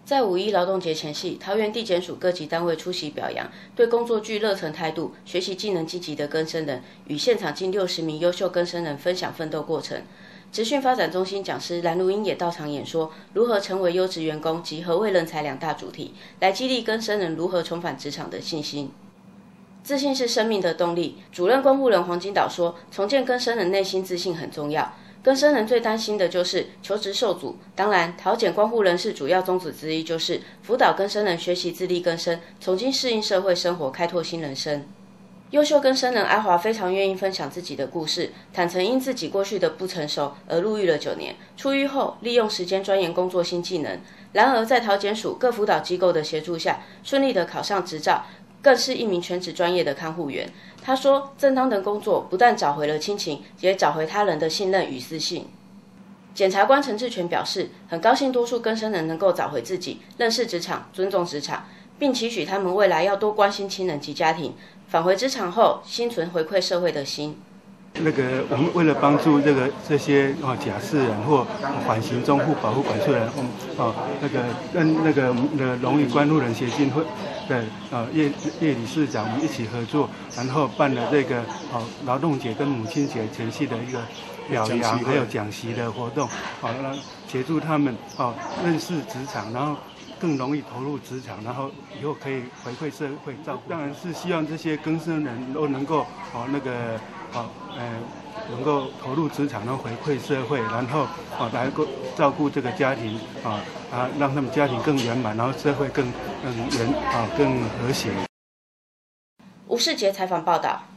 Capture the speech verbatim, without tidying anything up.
在五一劳动节前夕，桃园地检署各级单位出席表扬，对工作具热忱态度、学习技能积极的更生人，与现场近六十名优秀更生人分享奋斗过程。职训发展中心讲师蓝如英也到场演说，如何成为优质员工及何谓人才两大主题，来激励更生人如何重返职场的信心。自信是生命的动力，主任关护人黄金岛说，重建更生人内心自信很重要。更生人最担心的就是求职受阻，当然，桃检关护人士主要宗旨之一就是辅导更生人学习自力更生，重新适应社会生活，开拓新人生。优秀更生人阿华非常愿意分享自己的故事，坦诚因自己过去的不成熟而入狱了九年，出狱后利用时间钻研工作新技能，然而在桃检署各辅导机构的协助下，顺利的考上执照，更是一名全职专业的看护员。他说，正当的工作不但找回了亲情，也找回他人的信任与自信。检察官陈志全表示，很高兴多数更生人能够找回自己，认识职场，尊重职场，并期许他们未来要多关心亲人及家庭，返回职场后心存回馈社会的心。 那个，我们为了帮助这个这些哦假释人或缓刑中护保护管束人，嗯哦那个跟那个的荣誉关护人协进会的呃叶叶理事长，我们一起合作，然后办了这个哦劳动节跟母亲节前夕的一个表扬还有讲习的活动，哦让协助他们哦认识职场，然后更容易投入职场，然后以后可以回馈社会照顾。当然是希望这些更生人都能够哦那个。哦，呃，能够投入职场，然后回馈社会，然后啊，来够照顾这个家庭啊啊，让他们家庭更圆满，然后社会更更圆啊更和谐。 吴世杰采访报道。